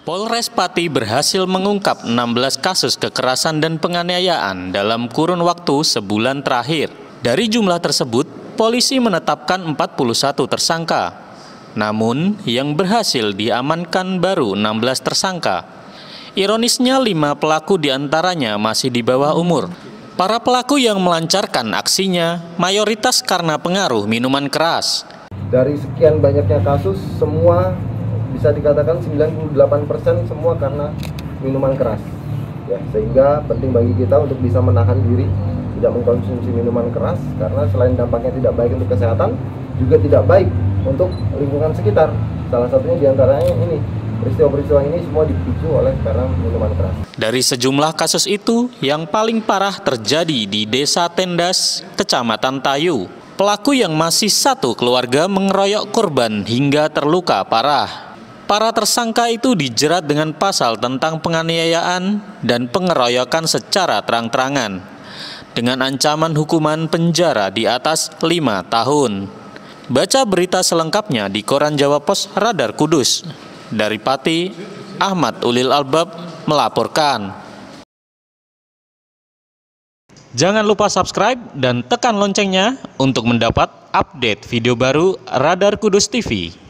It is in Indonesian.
Polres Pati berhasil mengungkap 16 kasus kekerasan dan penganiayaan dalam kurun waktu sebulan terakhir. Dari jumlah tersebut, polisi menetapkan 41 tersangka. Namun, yang berhasil diamankan baru 16 tersangka. Ironisnya, 5 pelaku diantaranya masih di bawah umur. Para pelaku yang melancarkan aksinya mayoritas karena pengaruh minuman keras. Dari sekian banyaknya kasus, semua bisa dikatakan 98% semua karena minuman keras. Ya, sehingga penting bagi kita untuk bisa menahan diri, tidak mengkonsumsi minuman keras, karena selain dampaknya tidak baik untuk kesehatan, juga tidak baik untuk lingkungan sekitar. Salah satunya diantaranya ini, peristiwa-peristiwa ini semua dipicu oleh karena minuman keras. Dari sejumlah kasus itu, yang paling parah terjadi di Desa Tendas, Kecamatan Tayu. Pelaku yang masih satu keluarga mengeroyok korban hingga terluka parah. Para tersangka itu dijerat dengan pasal tentang penganiayaan dan pengeroyokan secara terang-terangan dengan ancaman hukuman penjara di atas 5 tahun. Baca berita selengkapnya di Koran Jawa Pos Radar Kudus. Dari Pati, Ahmad Ulil Albab melaporkan. Jangan lupa subscribe dan tekan loncengnya untuk mendapat update video baru Radar Kudus TV.